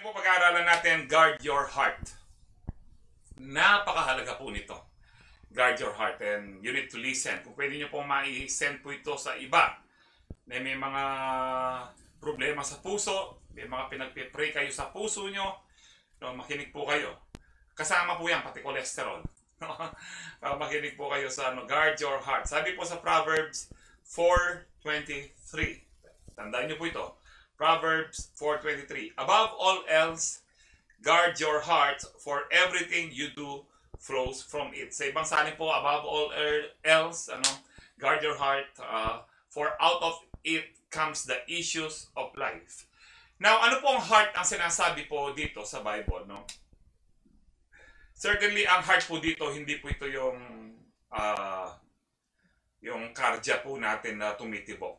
Ngayon po pag-aaralan natin, guard your heart. Napakahalaga po nito. Guard your heart and you need to listen. Kung pwede nyo pong ma-send po ito sa iba na may mga problema sa puso, may mga pinagpipray kayo sa puso nyo, no, makinig po kayo. Kasama po yan, pati cholesterol. Makinig po kayo sa guard your heart. Sabi po sa Proverbs 4:23. Tandaan nyo po ito. Proverbs 4:23. Above all else, guard your heart, for everything you do flows from it. Sa ibang salin po, above all else, guard your heart, for out of it comes the issues of life. Now, ano po ang heart ang sinasabi po dito sa Bible, no? Certainly, ang heart po dito, hindi po ito yung cardia po natin na tumitibok.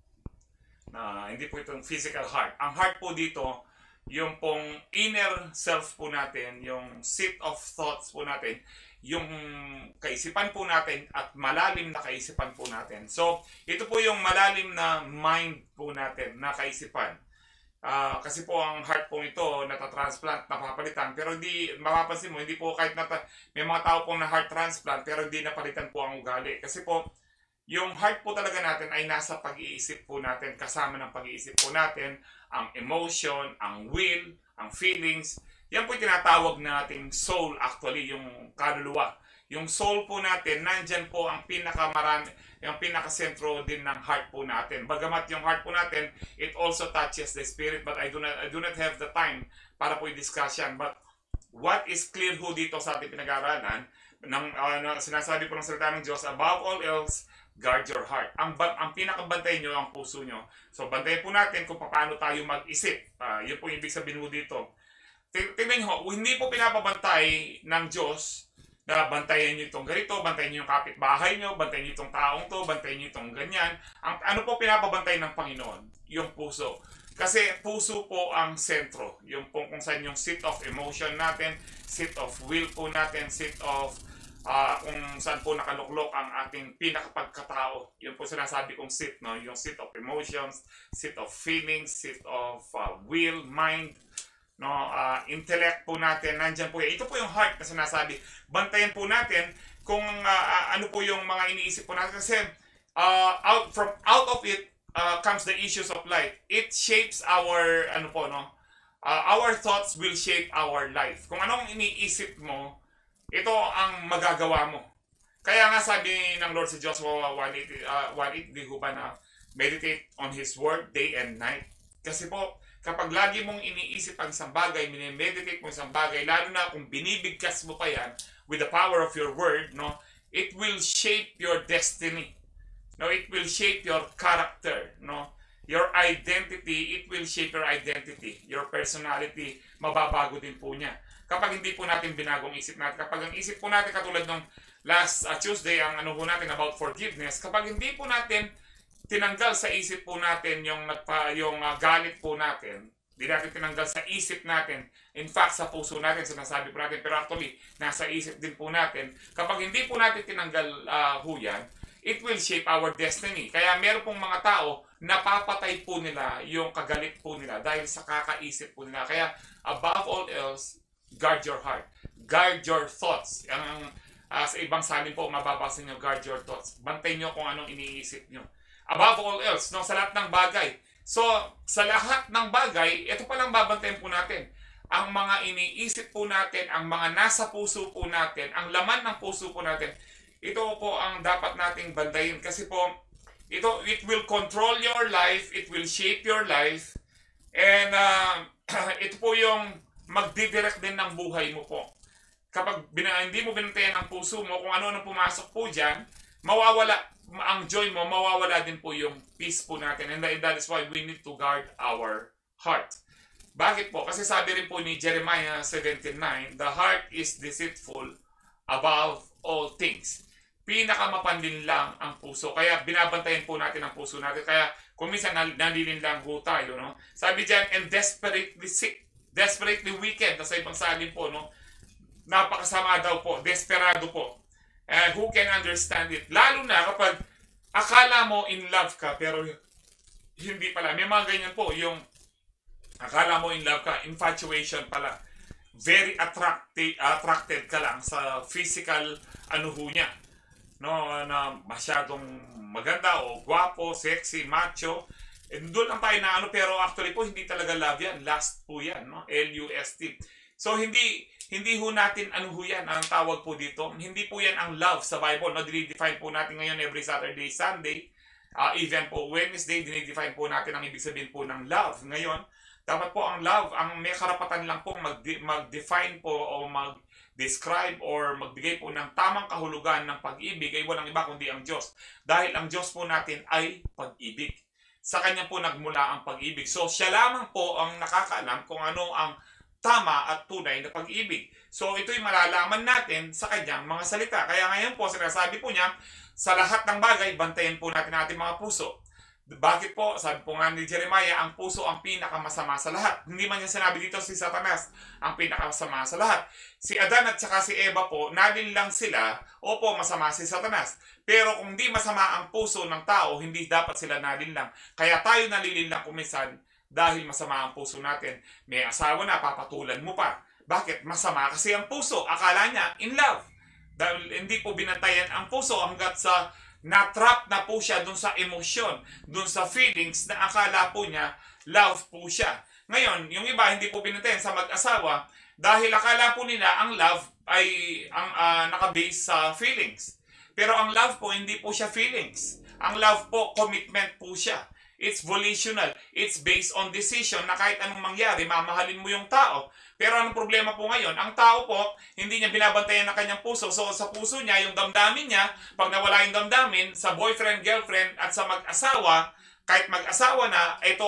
Hindi po itong physical heart. Ang heart po dito, yung pong inner self po natin, yung seat of thoughts po natin, yung kaisipan po natin at malalim na kaisipan po natin. So, ito po yung malalim na mind po natin, na kaisipan. Kasi po ang heart po ito, natatransplant, napapalitan, pero hindi, mapapansin mo, hindi po kahit may mga tao pong na heart transplant, pero hindi napalitan po ang ugali. Kasi po, yung heart po talaga natin ay nasa pag-iisip po natin, kasama ng pag-iisip po natin, ang emotion, ang will, ang feelings. Yan po yung tinatawag nating soul actually, yung kaluluwa. Yung soul po natin, nandyan po ang yung pinakasentro din ng heart po natin. Bagamat yung heart po natin, it also touches the spirit, but I do not have the time para po i-discuss yan. But what is clear ho dito sa ating pinag-aaralan, sinasabi po ng salita ng Diyos, above all else, guard your heart. Ang pinakabantay nyo, ang puso nyo. So, bantayan po natin kung paano tayo mag-isip. Yun po yung ibig sabihin mo dito. Tingnan nyo, hindi po pinapabantay ng Diyos na bantayan nyo itong ganito, bantayan nyo yung kapitbahay nyo, bantayan nyo itong taong to, bantayan nyo itong ganyan. Ano po pinapabantay ng Panginoon? Yung puso. Kasi puso po ang sentro. Yung po kung saan yung seat of emotion natin, seat of will po natin, seat of kung saan po nakaluklok ang ating pinakapagkatao. Yun po sinasabi kong seat, no? Yung seat of emotions, seat of feelings, seat of will, mind, no? Intellect po natin, nandyan po yan. Ito po yung heart na sinasabi. Bantayan po natin kung ano po yung mga iniisip po natin. Kasi out of it comes the issues of life. It shapes our, our thoughts will shape our life. Kung anong iniisip mo, ito ang magagawa mo. Kaya nga sabi ng Lord sa Joshua 1:8, di ho ba na meditate on His Word day and night. Kasi po, kapag lagi mong iniisip ang isang bagay, minimeditate mo isang bagay, lalo na kung binibigkas mo pa yan with the power of your Word, no, it will shape your destiny. No, it will shape your character, no. Your identity, it will shape your identity. Your personality, mababago din po niya. Kapag hindi po natin binagong isip natin, kapag ang isip po natin katulad nung last Tuesday, ang po natin about forgiveness, kapag hindi po natin tinanggal sa isip po natin yung galit po natin, hindi natin tinanggal sa isip natin, in fact sa puso natin, sinasabi po natin, pero actually nasa isip din po natin, kapag hindi po natin tinanggal yan, it will shape our destiny. Kaya meron pong mga tao, napapatay po nila yung kagalit po nila dahil sa kakaisip po nila. Kaya above all else, guard your heart. Guard your thoughts. Sa ibang salin po, mababasa nyo, guard your thoughts. Bantay nyo kung anong iniisip nyo. Above all else, no, sa lahat ng bagay. So, sa lahat ng bagay, ito palang babantayan po natin. Ang mga iniisip po natin, ang mga nasa puso po natin, ang laman ng puso po natin, ito po ang dapat nating bantayin. Kasi po, it will control your life, it will shape your life, and ito po yung magdidirect din ng buhay mo po. Kapag hindi mo binantayan ang puso mo, kung ano pumasok po dyan, mawawala ang joy mo, mawawala din po yung peace po natin. And that is why we need to guard our heart. Bakit po? Kasi sabi rin po ni Jeremiah 17:9, the heart is deceitful above all things. Pinakamapandin lang ang puso. Kaya binabantayan po natin ang puso natin. Kaya kung minsan nalilin lang po tayo, no? Sabi dyan, and desperately sick. Desperately wicked, nasa ibang salin po, no? Napakasama daw po, desperado po. Who can understand it? Lalo na kapag akala mo in love ka, pero hindi pala. May mga ganyan po, yung Akala mo in love ka, infatuation pala. Very attracted ka lang sa physical ano ho niya. No, na masyadong maganda o gwapo, sexy, macho. And doon lang tayo na ano, pero actually po hindi talaga love yan. Lust po yan, no? L-U-S-T. So hindi ho natin ano ho yan, ang tawag po dito. Hindi po yan ang love sa Bible. No? Dinidefine po natin ngayon every Saturday, Sunday. Even po Wednesday, dinidefine po natin ang ibig sabihin po ng love. Ngayon, dapat po ang love, ang may karapatan lang po mag-define po o mag-describe or magbigay po ng tamang kahulugan ng pag-ibig ay walang iba kundi ang Diyos. Dahil ang Diyos po natin ay pag-ibig. Sa Kanya po nagmula ang pag-ibig. So siya lamang po ang nakakaalam kung ano ang tama at tunay na pag-ibig. So ito'y malalaman natin sa Kanyang mga salita. Kaya ngayon po sinasabi po niya, sa lahat ng bagay, bantayan po natin ating mga puso. Bakit po? Sabi po nga ni Jeremiah, ang puso ang pinakamasama sa lahat. Hindi man niya sinabi dito si Satanas ang pinakamasama sa lahat. Si Adan at saka si Eva po, nalinlang sila, opo, masama si Satanas. Pero kung di masama ang puso ng tao, hindi dapat sila nalinlang. Kaya tayo nalilinlang kuminsan dahil masama ang puso natin. May asawa na, papatulan mo pa. Bakit? Masama kasi ang puso. Akala niya, in love. Dahil hindi po binantayan ang puso hanggat sa na-trap na po siya dun sa emosyon, dun sa feelings na akala po niya love po siya. Ngayon, yung iba hindi po binantayan sa mag-asawa dahil akala po nila ang love ay nakabase sa feelings. Pero ang love po hindi po siya feelings. Ang love po commitment po siya. It's volitional. It's based on decision na kahit anong mangyari, mamahalin mo yung tao. Pero anong problema po ngayon? Ang tao po, hindi niya binabantayan ng kanyang puso. So sa puso niya, yung damdamin niya, pag nawala yung damdamin, sa boyfriend, girlfriend, at sa mag-asawa, kahit mag-asawa na, ito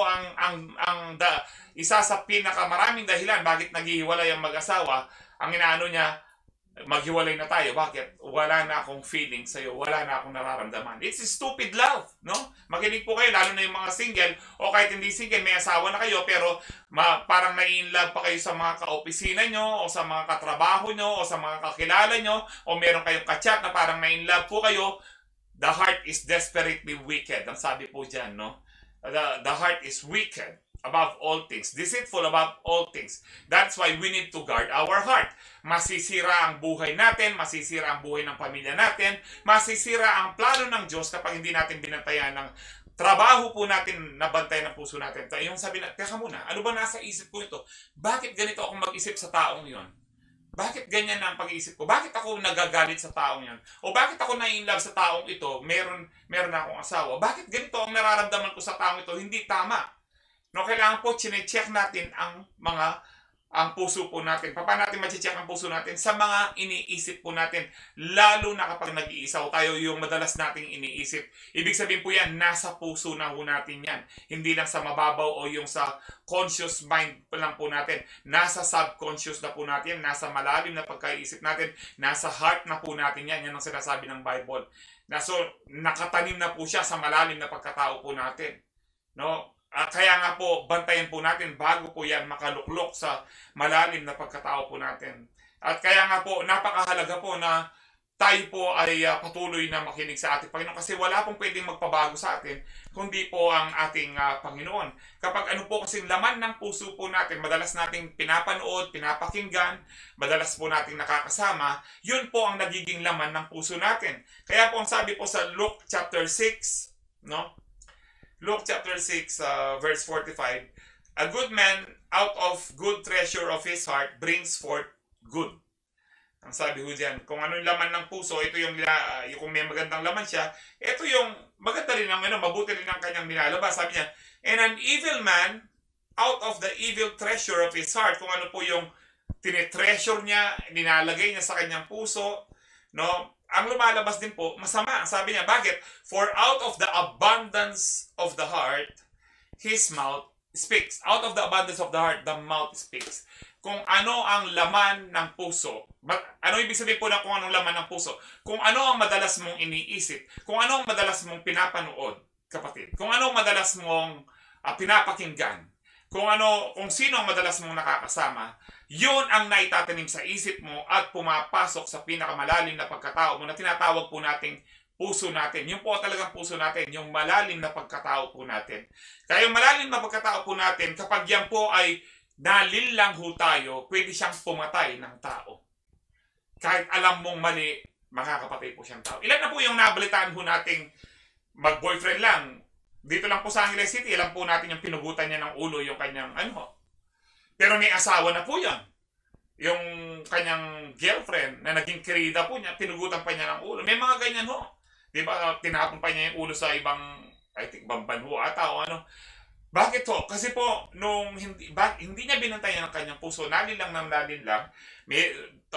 isa sa pinakamaraming dahilan bakit naghihiwalay ang mag-asawa, ang inaano niya, maghiwalay na tayo. Bakit? Wala na akong feeling sa'yo. Wala na akong nararamdaman. It's stupid love, no? Makinig po kayo, lalo na yung mga single, o kahit hindi single, may asawa na kayo, pero parang nai-inlove pa kayo sa mga ka-opisina nyo, o sa mga katrabaho nyo, o sa mga kakilala nyo, o meron kayong ka-chat na parang nai-inlove po kayo. The heart is desperately wicked. Ang sabi po dyan, no? The heart is wicked above all things, deceitful above all things. That's why we need to guard our heart. Masisira ang buhay natin, masisira ang buhay ng pamilya natin, masisira ang plano ng Diyos kapag hindi natin binantayan ng trabaho po natin na bantayan ng puso natin. Yung sabi na, teka muna, ano ba nasa isip ko ito? Bakit ganito ako mag-isip sa taong yon? Bakit ganyan na ang pag-iisip ko? Bakit ako nagagalit sa taong yan? O bakit ako na-inlove sa taong ito? Meron na akong asawa. Bakit ganito ang nararamdaman ko sa taong ito? Hindi tama. No, kailangan po chine-check natin ang puso po natin. Paano natin ma-check ang puso natin? Sa mga iniisip po natin. Lalo na kapag nag-iisa o tayo yung madalas nating iniisip. Ibig sabihin po yan, nasa puso na po natin yan. Hindi lang sa mababaw o yung sa conscious mind lang po natin. Nasa subconscious na po natin. Nasa malalim na pagkaisip natin. Nasa heart na po natin yan. Yan ang sinasabi ng Bible. So, nakatanim na po siya sa malalim na pagkatao po natin. No? Kaya nga po, bantayan po natin bago po yan makaluklok sa malalim na pagkatao po natin. At kaya nga po, napakahalaga po na tayo po ay patuloy na makinig sa ating Panginoon kasi wala pong pwedeng magpabago sa atin kundi po ang ating Panginoon. Kapag ano po kasing laman ng puso po natin, madalas nating pinapanood, pinapakinggan, madalas po nating nakakasama, yun po ang nagiging laman ng puso natin. Kaya po ang sabi po sa Luke chapter 6, no? Luke chapter 6, verse 45, a good man out of good treasure of his heart brings forth good. Ang sabi ko dyan, kung ano yung laman ng puso, ito yung kung may magandang laman siya, ito yung maganda rin ang mabuti rin ang kanyang nilalabas. Sabi niya, and an evil man out of the evil treasure of his heart, kung ano po yung tinetreasure niya, nilalagay niya sa kanyang puso, no? Ang lumalabas din po, masama. Sabi niya, bakit? For out of the abundance of the heart, his mouth speaks. Out of the abundance of the heart, the mouth speaks. Kung ano ang laman ng puso. Ano ibig sabihin po na kung anong laman ng puso? Kung ano ang madalas mong iniisip. Kung ano ang madalas mong pinapanood, kapatid. Kung ano ang madalas mong pinapakinggan. Kung sino ang madalas mong nakakasama, yun ang naitatanim sa isip mo at pumapasok sa pinakamalalim na pagkatao mo na tinatawag po nating puso natin. Yung po talagang puso natin, yung malalim na pagkatao po natin. Kaya yung malalim na pagkatao po natin, kapag yan po ay nalilang ho tayo, pwede siyang pumatay ng tao. Kahit alam mong mali, makakapatay po siyang tao. Ilan na po yung nabalitaan ho nating mag-boyfriend lang. Dito lang po sa Angeles City, alam po natin yung pinugutan niya ng ulo yung kanyang ano. Pero may asawa na po yan. Yung kanyang girlfriend na naging kirida po niya, pinugutan pa niya ng ulo. May mga ganyan ho. Di ba, tinapon pa niya yung ulo sa ibang, I think, bambanho ata o ano. Bakit ho? Kasi po, nung hindi niya binantayan ang kanyang puso, nalilang may,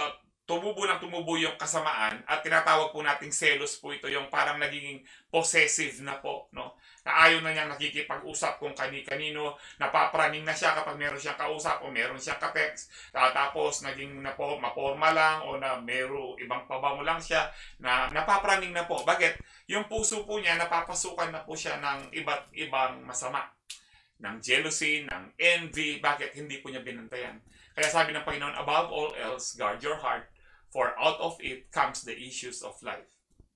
tumubo yung kasamaan at tinatawag po nating selos po ito, yung parang nagiging possessive na po, no? Na ayaw na niyang nakikipag-usap kung kani-kanino, napapraning na siya kapag meron siyang kausap o meron siyang ka-text, tapos naging na po, maporma lang o na meron ibang pabango lang siya, na napapraning na po. Bakit? Yung puso po niya, napapasukan na po siya ng iba't ibang masama. Ng jealousy, ng envy. Bakit? Hindi po niya binantayan. Kaya sabi ng Panginoon, above all else, guard your heart, for out of it comes the issues of life.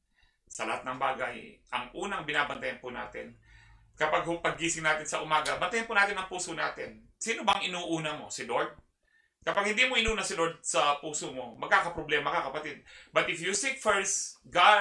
Sa lahat ng bagay, ang unang binabantayan po natin, kapag paggising natin sa umaga, bantayan po natin ang puso natin. Sino bang inuuna mo? Si Lord? Kapag hindi mo inuna si Lord sa puso mo, magkakaproblema ka, kapatid. But if you seek first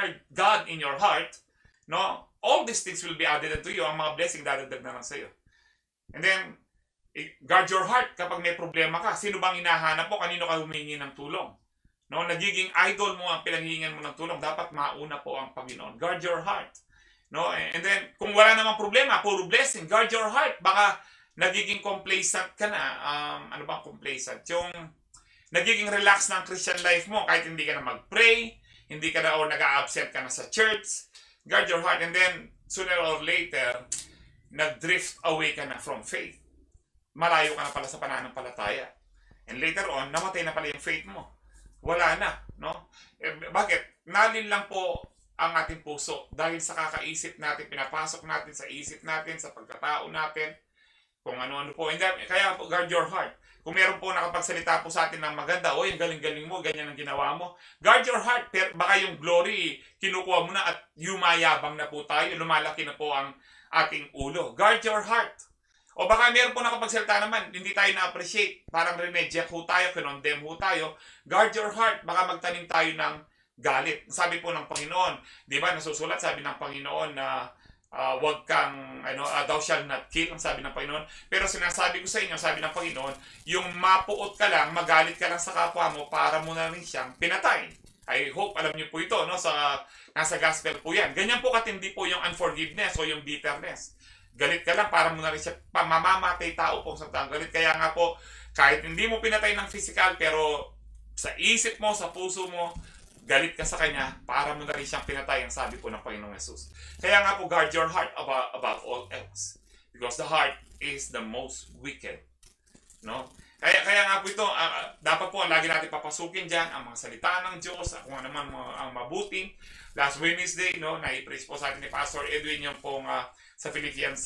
God in your heart, no, all these things will be added unto you. Ang mga blessing dadagdag na lang sa iyo. And then, guard your heart kapag may problema ka. Sino bang hinahanap mo? Kanino ka humingi ng tulong? No, nagiging idol mo ang pinanghihingan mo ng tulong, dapat mauna po ang Panginoon. Guard your heart. No, and then kung wala namang problema, puro blessing, guard your heart. Baka nagiging complacent ka na. Ano bang complacent? Yung nagiging relax na ang Christian life mo kahit hindi ka na mag-pray, hindi ka na o nag-a-absent ka na sa church. Guard your heart, and then sooner or later nag-drift away ka na from faith. Malayo ka na pala sa pananampalataya. And later on, namatay na pala yung faith mo. Wala na, no? Bakit? Nalin lang po ang ating puso dahil sa kakaisip natin, pinapasok natin sa isip natin, sa pagkatao natin, kung ano-ano po. And then, kaya po, guard your heart. Kung meron po nakapagsalita po sa atin ng maganda, o yung galing-galing mo, ganyan ang ginawa mo, guard your heart. Pero baka yung glory, kinukuha mo na at yumayabang na po tayo, lumalaki na po ang ating ulo. Guard your heart. O baka meron po nakapagsalita naman, hindi tayo na-appreciate, parang reject ho tayo, kinondemn ho tayo. Guard your heart, baka magtanim tayo ng galit. Sabi po ng Panginoon, di ba, nasusulat, sabi ng Panginoon na wag kang, thou shall not kill, ang sabi ng Panginoon. Pero sinasabi ko sa inyo, sabi ng Panginoon, yung mapuot ka lang, magalit ka lang sa kapwa mo, para mo na rin siyang pinatay. I hope alam niyo po ito, no? Nasa gospel po yan. Ganyan po katindi po yung unforgiveness o yung bitterness. Galit ka lang, para mo na rin siya mamamatay tao po sa galit. Kaya nga po, kahit hindi mo pinatay ng physical, pero sa isip mo, sa puso mo, galit ka sa kanya, para mo na rin siyang pinatay, ang sabi po ng Panginoong Jesus. Kaya nga po, guard your heart above all else. Because the heart is the most wicked. No? Kaya nga po ito, dapat po lagi natin papasukin dyan ang mga salita ng Diyos, kung ano man ang mabuti. Last Wednesday, no, na-praise po sa atin ni Pastor Edwin yung pong sa Philippians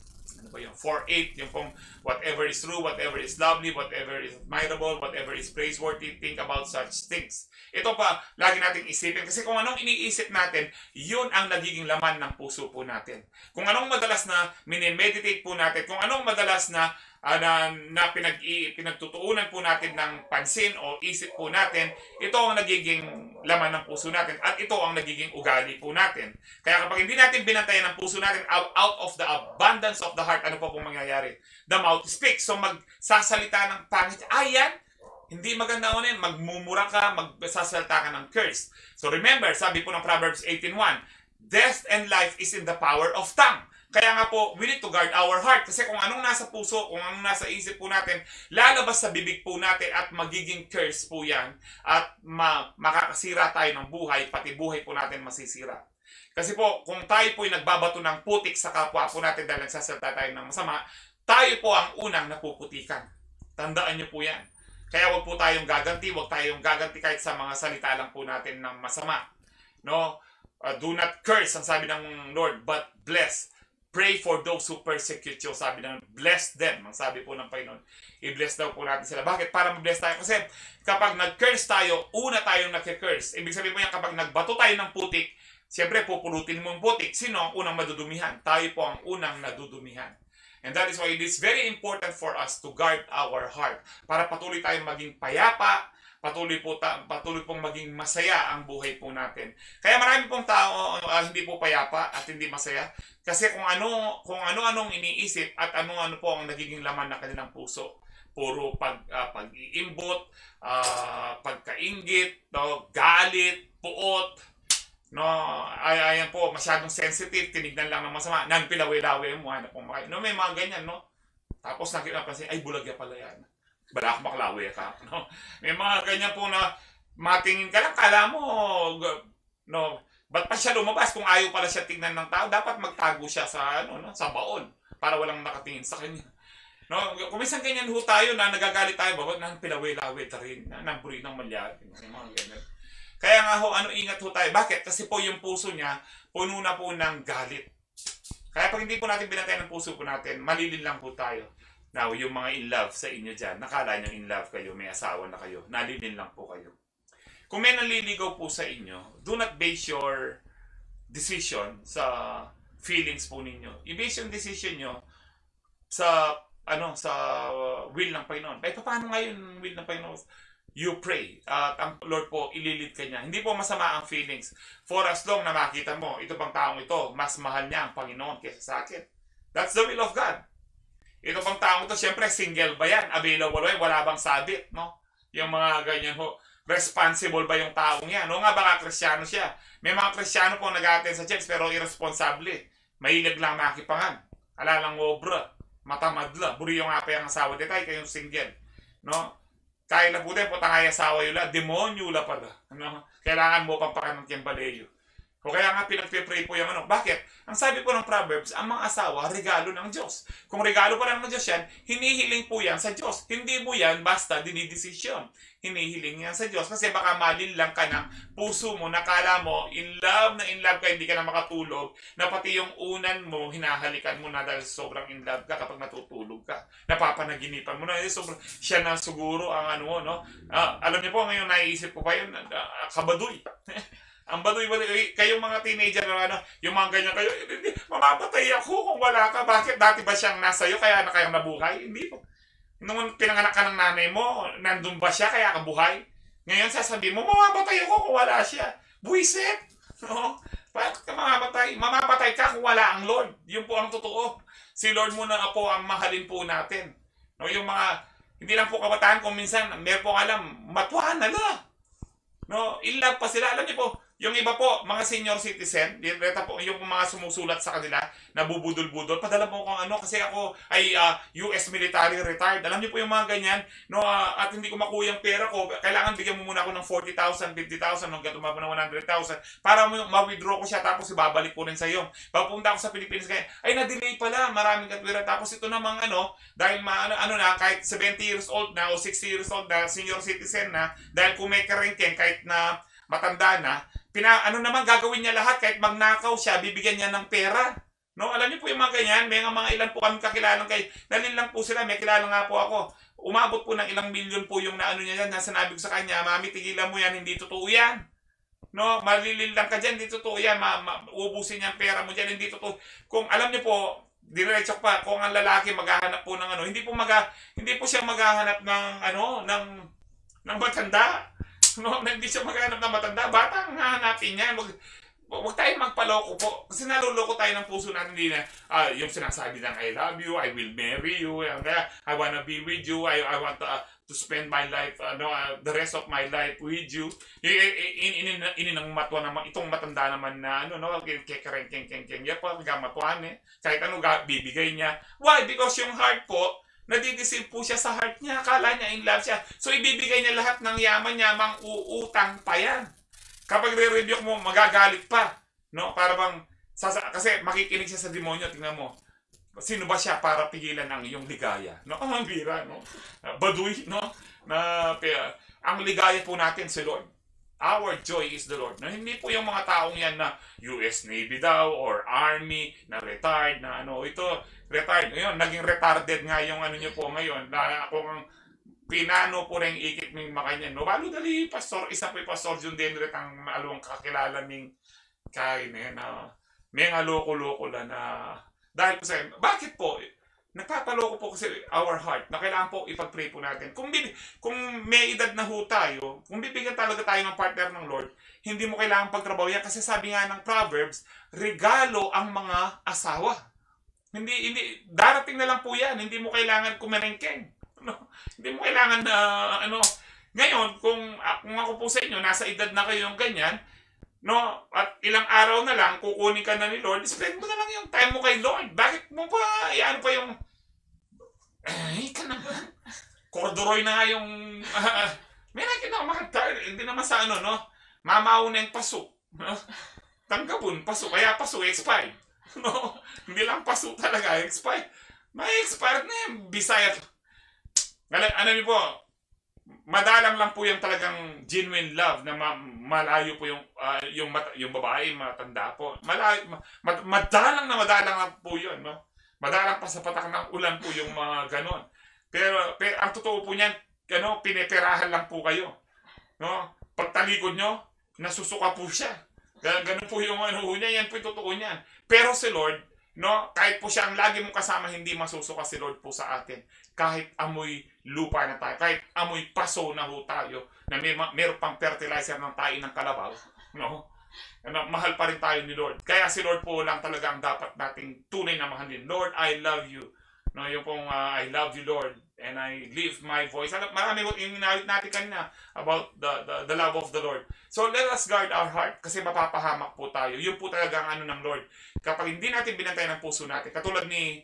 4:8, yung pong whatever is true, whatever is lovely, whatever is admirable, whatever is praiseworthy, think about such things. Ito pa, lagi nating isipin. Kasi kung anong iniisip natin, yun ang nagiging laman ng puso po natin. Kung anong madalas na minimeditate po natin, kung anong madalas na pinagtutuunan po natin ng pansin o isip po natin, ito ang nagiging laman ng puso natin at ito ang nagiging ugali po natin. Kaya kapag hindi natin binantayan ang puso natin, out of the abundance of the heart, ano po pong mangyayari? The mouth speaks. So magsasalita ng pangit. Ayan, hindi maganda ko na yun. Magmumura ka, magsasalita ka ng curse. So remember, sabi po ng Proverbs 18:1, death and life is in the power of tongue. Kaya nga po, we need to guard our heart. Kasi kung anong nasa puso, kung anong nasa isip po natin, lalabas sa bibig po natin at magiging curse po yan. At makakasira tayo ng buhay, pati buhay po natin masisira. Kasi po, kung tayo po ay nagbabato ng putik sa kapwa po natin dahil nagsasalita tayo ng masama, tayo po ang unang napuputikan. Tandaan niyo po yan. Kaya wag po tayong gaganti, wag tayong gaganti kahit sa mga salita lang po natin ng masama. No? Do not curse, ang sabi ng Lord, but bless. Pray for those who persecute you. Sabi ng bless them. Ang sabi po ng Panginoon, i-bless daw po natin sila. Bakit? Para mag-bless tayo. Kasi kapag nag-curse tayo, una tayong nag-curse. Ibig sabihin po yan, kapag nagbato tayo ng putik, Siyempre, pupulutin mo ang putik. Sino ang unang madudumihan? Tayo po ang unang nadudumihan. And that is why it is very important for us to guard our heart para patuloy tayong maging payapa, patuloy pong maging masaya ang buhay po natin. Kaya marami pong tao hindi po payapa at hindi masaya kasi kung ano-anong iniisip at ano-ano po ang nagiging laman ng kanilang puso. Puro pag-iimbot, pagkainggit, galit, puot, no, ayan po, masyadong sensitive, tinignan lang ng masama, nagpilawi-lawi mo, ano po, no, may mga ganyan, no? Tapos nakinapansin, ay, bulagya pala yan. Balak maklawi ka, no? May mga ganyan po na matingin ka lang, kala mo, no, ba't pa siya lumabas kung ayaw pala siya tingnan ng tao? Dapat magtago siya sa, no, sa baon para walang nakatingin sa kanya. No, kung minsan ganyan ho tayo na nagagalit tayo, bawat nang pilawi-lawi ta rin, namburi ng malyari, mga ganyan. Kaya nga ho, ingat ho tayo. Bakit? Kasi po yung puso niya, puno na po ng galit. Kaya pag hindi po natin binantayan ng puso po natin, malilin lang po tayo. Now, yung mga in love sa inyo dyan, nakala nyo in love kayo, may asawa na kayo, nalilin lang po kayo. Kung may naliligaw po sa inyo, do not base your decision sa feelings po ninyo. I-base yung decision nyo sa, sa will ng Panginoon. Ay, paano nga yung will ng Panginoon? You pray. At ang Lord po, ililid ka niya. Hindi po masama ang feelings. For as long na makita mo, ito bang taong ito, mas mahal niya ang Panginoon kaysa sa akin. That's the will of God. Ito bang taong ito, siyempre, single ba yan? Available ba yan? Wala bang sabit? No? Yung mga ganyan ho. Responsible ba yung taong yan? No nga, baka Kristyano siya. May mga Kristyano po nag-attend sa church pero irresponsable. Mahilig lang makipangan. Alalang obra. Matamadla. Buri yung apa yung asawa. Detay kayong single. No? Kaya na po din po tangay asawa yun la, demonyo la pala. Ano? Kailangan mo pang pakanong kembaleyo. O kaya nga pinagpipray po yung ano. Bakit? Ang sabi po ng Proverbs, ang mga asawa, regalo ng Diyos. Kung regalo pa lang ng Diyos yan, hinihiling po yan sa Diyos. Hindi mo yan basta dinidesisyon. Hinihiling yan sa Diyos. Kasi baka malin lang ka ng puso mo, nakala mo, in love ka, hindi ka na makatulog, na pati yung unan mo, hinahalikan mo na dahil sobrang in love ka kapag natutulog ka. Napapanaginipan mo na, sobrang, siya na siguro ang ano, no? Alam niyo po, ngayon naiisip ko pa yun, kabaduy. Ang baduy, kayong mga teenager na yung mga ganyan kayo, hindi, mamamatay ako kung wala ka. Bakit? Dati ba siyang nasa iyo kaya na kayong nabuhay? Hindi po. Nung pinanganak ka ng nanay mo, nandun ba siya kaya ka buhay? Ngayon sasabihin mo, mamamatay ako kung wala siya. Buisit! No? Bakit ka mamamatay? Mamamatay ka kung wala ang Lord. Yun po ang totoo. Si Lord muna po ang mahalin po natin. No? Yung mga, hindi lang po kabataan, kung minsan, meron po alam, matuhan na lang. No? In love pa sila. Alam niyo po, yung iba po, mga senior citizen, po, yung mga sumusulat sa kanila, nabubudol-budol, padala mo kung ano, kasi ako ay US military retired. Alam niyo po yung mga ganyan, no, at hindi ko makuha yung pera ko, kailangan bigyan mo muna ako ng 40,000, 50,000, hanggang tumaba ng 100,000, para ma-withdraw ko siya, tapos ibabalik ko rin sa iyo. Papunta ako sa Pilipinas, kaya, ay na-delay pala, maraming katwira. Tapos ito namang dahil na, kahit 70 years old na, o 60 years old na, senior citizen na, dahil kung may karengkeng, kahit na matanda na, naman gagawin niya lahat kahit magnakaw siya, bibigyan niya ng pera. No, alam niyo po yung mga ganyan, may mga ilan po kami kakilalang kay, dalil lang po sila, may kilala nga po ako. Umabot po ng ilang milyon po yung naano niya yan, sinabi ko sa kanya, mami, tigilan mo yan, hindi totoo yan. No, malilil lang ka dyan, hindi totoo yan, ubusin niya ang pera mo dyan, hindi totoo. Kung alam niyo po, diretso pa, kung ang lalaki maghahanap po ng hindi po siya maghahanap ng matanda. No, hindi siya maghanap ng matanda. Bata ang hahanapin niya. Huwag tayong magpaloko po. Kasi naluloko tayo ng puso natin. Hindi na, yung sinasabi ng I love you, I will marry you, I wanna be with you, I want to spend my life, the rest of my life with you. Ininang matwa naman, itong matanda naman na, kekereng-keng-keng-keng, yan po, matwaan kahit bibigay niya. Why? Because yung heart po, nadideceive po siya sa heart niya. Akala niya in love siya. So, ibibigay niya lahat ng yaman niya, mang-uutang pa yan. Kapag re-review mo, magagalit pa. No? Para bang, kasi makikinig siya sa demonyo. Tingnan mo. Sino ba siya para pigilan ang iyong ligaya? No? Ang bira, no? Baduy, no? Ang ligaya po natin si Lord. Our joy is the Lord. No? Hindi po yung mga taong yan na US Navy daw or Army na retired na ito retired. Ngayon, naging retarded nga yung niyo po ngayon na kung pinano po rin ikit ng makanyan. No, balo dali pastor, isa po yung pastor John Denret ang maalong kakilala ng Kain na may nga loko-loko lang na dahil po sa bakit po? Nagpapaloko po kasi our heart na kailangan po ipag-pray po natin. Kung may edad na ho tayo, kung bibigyan talaga tayo ng partner ng Lord, hindi mo kailangan pagtrabaho yan kasi sabi nga ng Proverbs, regalo ang mga asawa. Hindi darating na lang po yan. Hindi mo kailangan kumerengkeng. No? Hindi mo kailangan na ngayon kung ako po sa inyo nasa edad na kayo yung ganyan, no, at ilang araw na lang kukunin ka na ni Lord, spend mo na lang yung time mo kay Lord. Bakit mo pa ano pa yung ay ka naman. Corduroy na nga yung may nakita ko hindi naman sa ano, no? Mamaw na yung paso. No? Tanggapon, paso. Kaya paso, expired. No? Hindi lang paso talaga, expired. May expired na yung Bisaya. Ano niyo po, madalang lang po yung talagang genuine love na malayo po yung babae, matanda po. Madalang lang po yun, no? Madalang pa sa patak ng ulan po yung mga ganon. Pero ang totoo po niyan, pineperahan lang po kayo. No? Pagtalikod nyo, nasusuka po siya. Ganun po yung niya, yan po yung totoo niyan. Pero si Lord, no, kahit po siya ang lagi mong kasama, hindi masusuka si Lord po sa atin. Kahit amoy lupa na tayo, kahit amoy paso na ho tayo, na meron pang fertilizer ng tayo ng kalabaw, no? Mahal pa rin tayo ni Lord. Kaya si Lord po lang talaga ang dapat nating tunay na mahalin. Lord, I love you. No, yung pong I love you, Lord, and I lift my voice. Marami yung inalit natin kanina about the love of the Lord. So let us guard our heart kasi mapapahamak po tayo. Yun po talaga ang ano ng Lord. Kapag hindi natin binantayan ang puso natin, katulad ni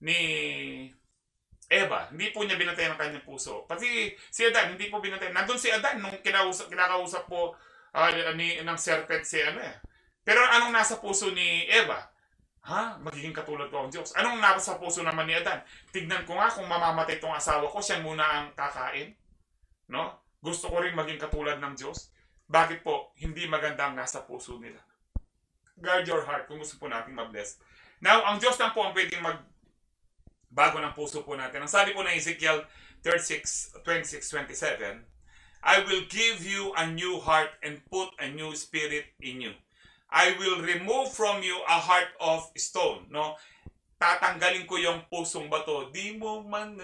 Eva, hindi po niya binantayan ang kanyang puso. Pati si Adan, hindi po binantayan. Nandun si Adan nung kinakausap po ng serpent si ano eh. Pero anong nasa puso ni Eva? Magiging katulad ko ang Diyos. Anong nasa puso naman ni Adan? Tignan ko nga kung mamamatay tong asawa ko, siya muna ang kakain. No? Gusto ko rin maging katulad ng Diyos. Bakit po? Hindi maganda ang nasa puso nila. Guard your heart kung gusto po natin mag-bless. Now, ang Diyos lang po ang pwedeng magbago ng puso po natin. Ang sabi po ng Ezekiel 36:26-27, I will give you a new heart and put a new spirit in you. I will remove from you a heart of stone. No? Tatanggalin ko yung pusong bato. Di mo man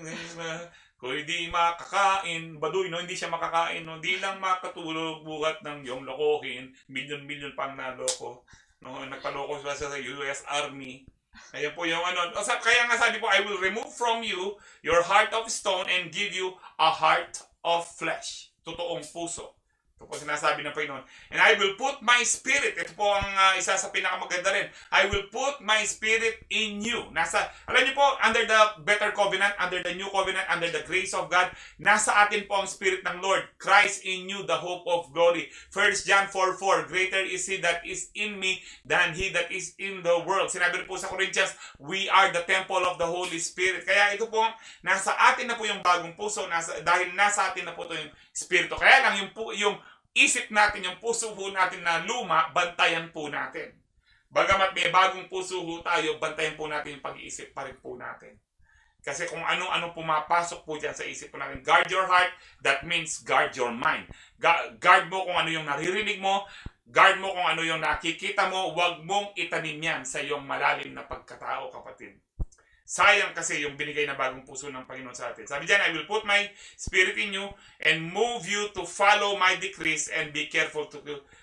kung di makakain, baduy, no? Hindi siya makakain, no? Di lang makatulog buhat ng yung lokohin. Milyon-milyon pang naloko. No? Nagpaloko siya sa US Army. Ayan po yung ano. Kaya nga sabi po, I will remove from you your heart of stone and give you a heart of flesh. Totoong puso. Ito po sinasabi ng Panginoon. And I will put my spirit. Ito po ang isa sa pinakamaganda rin. I will put my spirit in you. Alam niyo po, under the better covenant, under the new covenant, under the grace of God, nasa atin po ang spirit ng Lord. Christ in you, the hope of glory. 1 John 4:4, greater is He that is in me than he that is in the world. Sinabi rin po sa Corinthians, we are the temple of the Holy Spirit. Kaya ito po, nasa atin na po yung bagong puso, dahil nasa atin na po ito yung spirito. Kaya lang yung isip natin, yung puso po natin na luma, bantayan po natin. Bagamat may bagong puso po tayo, bantayan po natin yung pag-iisip pa rin po natin. Kasi kung ano-ano pumapasok po dyan sa isip po natin. Guard your heart, that means guard your mind. Guard mo kung ano yung naririnig mo, guard mo kung ano yung nakikita mo, huwag mong itanim yan sa iyong malalim na pagkatao, kapatid. Sayang kasi yung binigay na bagong puso ng Panginoon sa atin. Sabi dyan, I will put my spirit in you and move you to follow my decrees and be careful to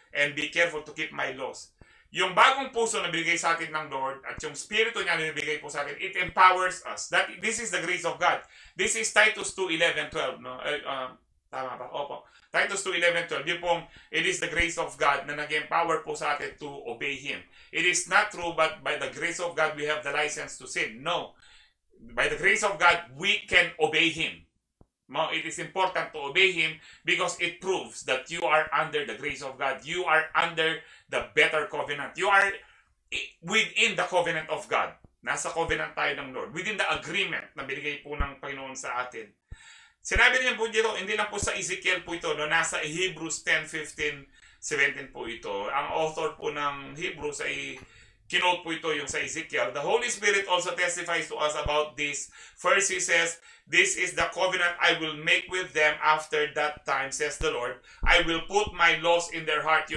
keep my laws. Yung bagong puso na binigay sa atin ng Lord at yung spirito niya na binigay po sa atin, it empowers us. This is the grace of God. This is Titus 2:11-12. No? Tama ba? Opo. Titus 2:11-12. Yung pong, it is the grace of God na nag-empower po sa atin to obey Him. It is not true, but by the grace of God, we have the license to sin. No. By the grace of God, we can obey Him. No, it is important to obey Him because it proves that you are under the grace of God. You are under the better covenant. You are within the covenant of God. Nasa covenant tayo ng Lord. Within the agreement na binigay po ng Panginoon sa atin. Sinabi niya po dito, hindi lang po sa Ezekiel po ito, no? Nasa Hebrews 10:15-17 po ito. Ang author po ng Hebrews ay kinote po ito yung sa Ezekiel. The Holy Spirit also testifies to us about this. First, He says, this is the covenant I will make with them after that time, says the Lord. I will put my laws in their heart. Yung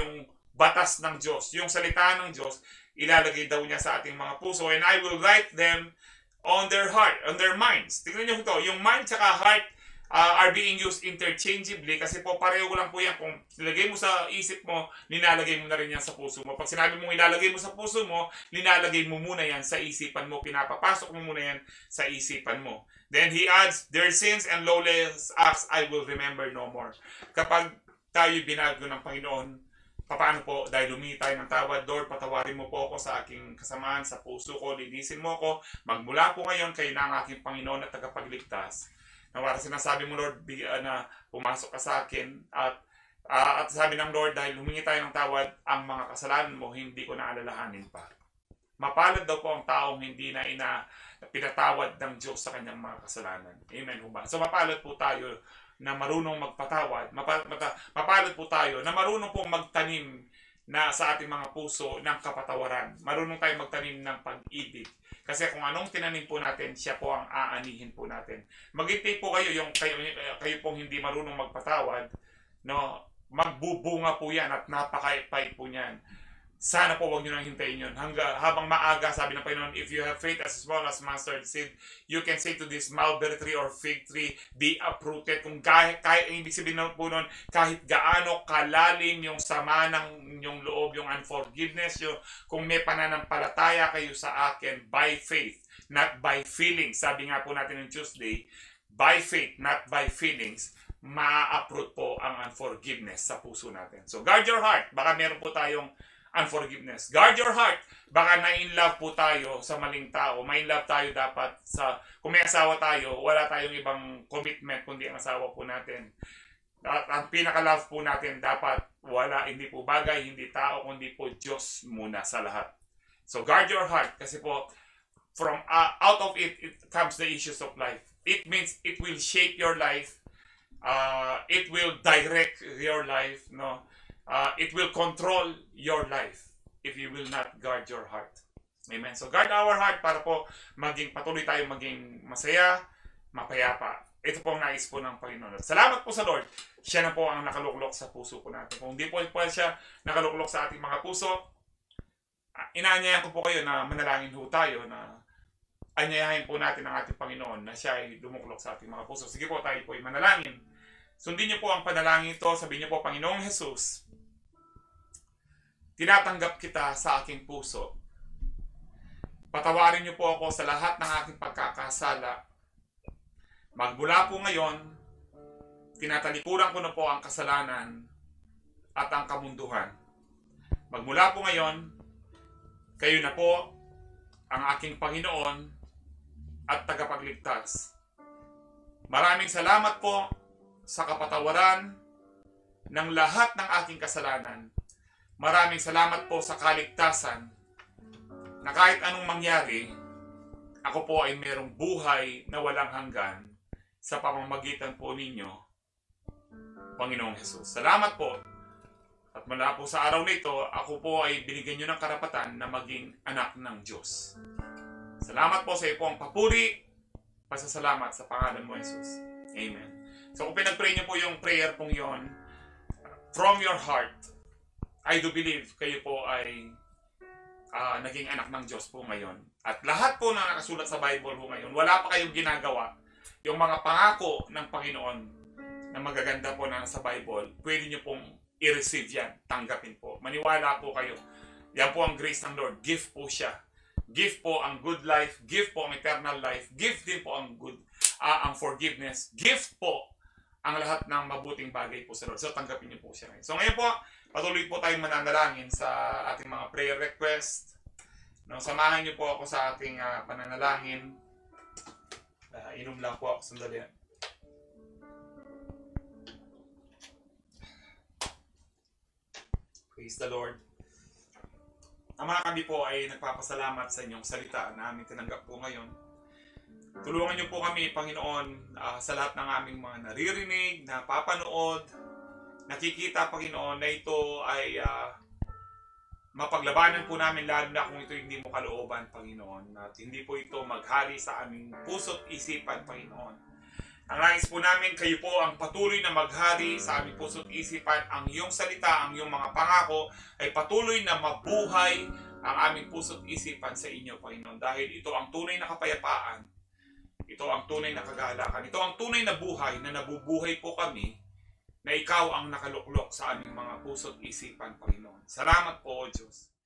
batas ng Diyos, yung salita ng Diyos, ilalagay daw niya sa ating mga puso, and I will write them on their heart, on their minds. Tingnan niyo ito, yung mind tsaka heart are being used interchangeably kasi po pareho lang po yan. Kung nilagay mo sa isip mo, linalagay mo na rin yan sa puso mo. Pag sinabi mong ilalagay mo sa puso mo, linalagay mo muna yan sa isipan mo. Pinapapasok mo muna yan sa isipan mo. Then he adds, their sins and lawless acts I will remember no more. Kapag tayo binago ng Panginoon, paano po? Dahil humingi tayo ng tawad, Lord, patawarin mo po ako sa aking kasamaan, sa puso ko, linisin mo ako. Magmula po ngayon, kayo na ang aking Panginoon at tagapagligtas. Nawara sinasabi mo, Lord, na pumasok ka sa akin at sabi ng Lord, dahil humingi tayo ng tawad, ang mga kasalanan mo, hindi ko na alalahanin pa. Mapalad daw po ang taong hindi na pinatawad ng Diyos sa kanyang mga kasalanan. Amen ba? So mapalad po tayo na marunong magpatawad. Mapalad po tayo na marunong pong magtanim na sa ating mga puso ng kapatawaran. Marunong tayo magtanim ng pag-ibig. Kasi kung anong tinanim po natin, siya po ang aanihin po natin. Maghintay po kayo, kayo pong hindi marunong magpatawad, no? Magbubunga po yan at napaka-ipay po niyan. Sana po huwag nyo nang hintayin yun. Habang maaga, sabi ng Panginoon, if you have faith as small as mustard seed, you can say to this mulberry tree or fig tree, be uprooted. Kung kahit ibig sabihin po nun, kahit gaano kalalim yung sama ng inyong loob, yung unforgiveness, kung may pananampalataya kayo sa akin, by faith, not by feelings. Sabi nga po natin on Tuesday, by faith, not by feelings, ma-uproot po ang unforgiveness sa puso natin. So guard your heart. Baka meron po tayong unforgiveness. Guard your heart. Baka na-in-love po tayo sa maling tao. Ma-in-love tayo dapat kung may asawa tayo, wala tayong ibang commitment kundi ang asawa po natin. At ang pinaka-love po natin dapat hindi po bagay, hindi tao, kundi po Diyos muna sa lahat. So guard your heart kasi po from out of it comes the issues of life. It means it will shape your life. It will direct your life, no? It will control your life if you will not guard your heart. Amen. So guard our heart para po patuloy tayong maging masaya, mapayapa. Ito po ang nais po ng Panginoon. Salamat po sa Lord. Siya na po ang nakaluklok sa puso po natin. Kung hindi po siya nakaluklok sa ating mga puso, inaanyayahan ko po kayo na manalangin ho tayo na anyayahin po natin ang ating Panginoon na siya ay lumuklok sa ating mga puso. Sige po, tayo po ay manalangin. Sundin niyo po ang panalangin ito. Sabihin niyo po, Panginoong Jesus, tinatanggap kita sa aking puso. Patawarin niyo po ako sa lahat ng aking pagkakasala. Magmula po ngayon, tinatalikuran ko na po ang kasalanan at ang kamunduhan. Magmula po ngayon, kayo na po ang aking Panginoon at tagapagligtas. Maraming salamat po sa kapatawaran ng lahat ng aking kasalanan. Maraming salamat po sa kaligtasan na kahit anong mangyari, ako po ay mayroong buhay na walang hanggan sa pamamagitan po ninyo, Panginoong Jesus. Salamat po. At mula po sa araw nito, ako po ay binigyan nyo ng karapatan na maging anak ng Diyos. Salamat po sa iyo po ang papuri, pasasalamat sa pangalan mo, Jesus. Amen. So kung pinag-pray nyo po yung prayer pong yon, from your heart, I do believe kayo po ay naging anak ng Diyos po ngayon. At lahat po na nakasulat sa Bible po ngayon, wala pa kayong ginagawa. Yung mga pangako ng Panginoon na magaganda po na sa Bible, pwede nyo pong i-receive yan. Tanggapin po. Maniwala po kayo. Yan po ang grace ng Lord. Gift po siya. Gift po ang good life. Gift po ang eternal life. Gift din po ang ang forgiveness. Gift po ang lahat ng mabuting bagay po sa Lord. So, tanggapin niyo po siya ngayon. So, ngayon po, patuloy po tayong mananalangin sa ating mga prayer request. No, samahan niyo po ako sa ating pananalangin. Inom lang po ako. Sandali. Praise the Lord. Ang mga kami po ay nagpapasalamat sa inyong salita na aming tinanggap po ngayon. Tulungan niyo po kami, Panginoon, sa lahat ng aming mga naririnig, napapanood, nakikita, Panginoon, na ito ay mapaglabanan po namin lalo na kung ito hindi mo kalooban, Panginoon. At hindi po ito maghari sa aming puso't isipan, Panginoon. Ang nais po namin, kayo po ang patuloy na maghari sa aming puso't isipan. Ang iyong salita, ang iyong mga pangako ay patuloy na mabuhay ang aming puso't isipan sa inyo, Panginoon. Dahil ito ang tunay na kapayapaan. Ito ang tunay na kagalakan. Ito ang tunay na buhay na nabubuhay po kami na ikaw ang nakaluklok sa aming mga puso't isipan, Panginoon. Salamat po, O Diyos.